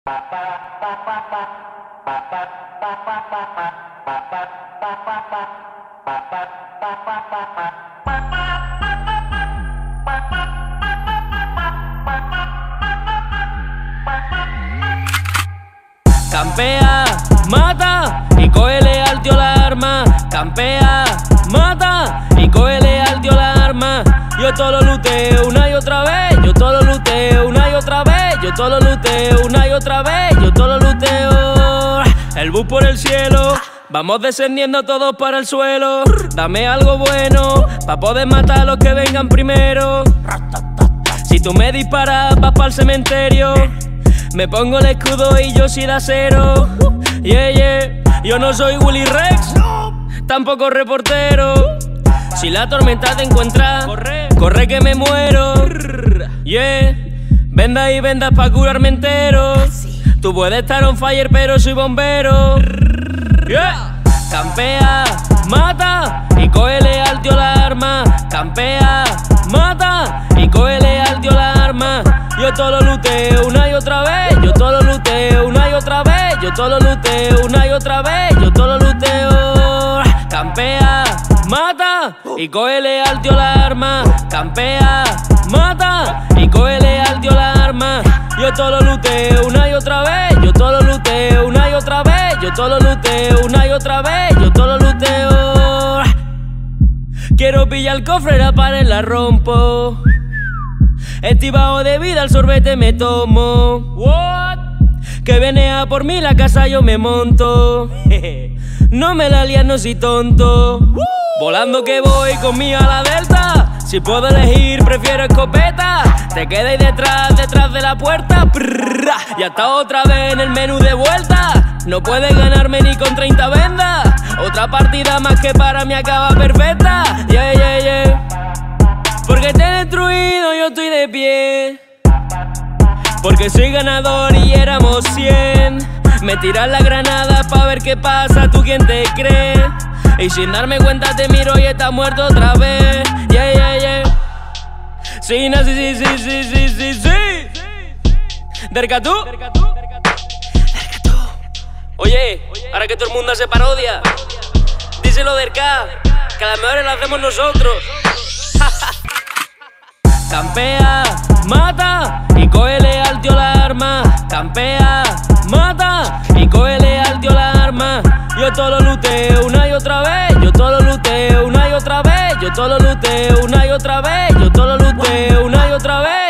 Campea, mata y cógele al tío la arma. Campea, mata y cógele al tío la arma. Yo todo lo luteo una y otra vez. Yo todo lo luteo una y otra vez. Yo todo lo luteo una y otra vez. Yo todo lo luteo. El bus por el cielo. Vamos descendiendo todos para el suelo. Dame algo bueno pa' poder matar a los que vengan primero. Si tú me disparas vas pa'l cementerio. Me pongo el escudo y yo soy de acero. Yeah, yeah. Yo no soy Willy Rex, tampoco reportero. Si la tormenta te encuentra, corre que me muero. Yeah. Vendas y vendas pa' curarme entero. Tú puedes estar on fire pero soy bombero. Yeah. Campea, mata y cógele al tío la arma. Campea, mata y cógele al tío la arma. Yo todo lo luteo una y otra vez. Yo todo lo luteo una y otra vez. Yo todo lo luteo una y otra vez. Yo todo lo luteo. Campea, mata y cógele al tío la arma. Campea, mata y cógele al tío la arma. Yo todo lo luteo una y otra vez. Yo todo lo luteo una y otra vez. Yo todo lo luteo una y otra vez. Yo todo lo luteo. Quiero pillar el cofre, la pared la rompo. Estoy bajo de vida, el sorbete me tomo. What? Que viene a por mí la casa yo me monto. No me la lías, no soy tonto. Volando que voy con mi ala delta. Si puedo elegir prefiero escopeta. Te quedáis detrás de la puerta. Ya está otra vez en el menú de vuelta. No puedes ganarme ni con 30 vendas. Otra partida más que para mí acaba perfecta. Yeah, yeah, yeah. Porque te he destruido, yo estoy de pie. Porque soy ganador y éramos 100. Me tiras la granada pa' ver qué pasa, ¿tú quién te crees? Y sin darme cuenta te miro y estás muerto otra vez. Yeah, yeah, yeah. Sí, no, sí. Derka tú. Oye, ahora que todo el mundo hace parodia, díselo Derka, que a las mejores las hacemos nosotros. Campea, mata y cógele al tío la arma. Campea, mata y cógele al tío la arma. Yo todo lo luteo una y otra vez. Yo todo lo luteo una y otra vez. Yo todo lo luteo una y otra vez. Yo todo lo luteo una y otra vez.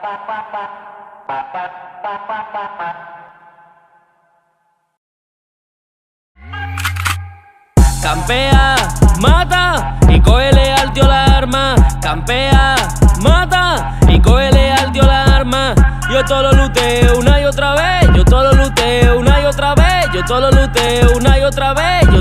Campea, mata y cógele al tío la arma. Campea, mata y cógele al tío la arma. Yo todo lo luteo una y otra vez. Yo todo lo luteo una y otra vez. Yo todo lo luteo una y otra vez. Yo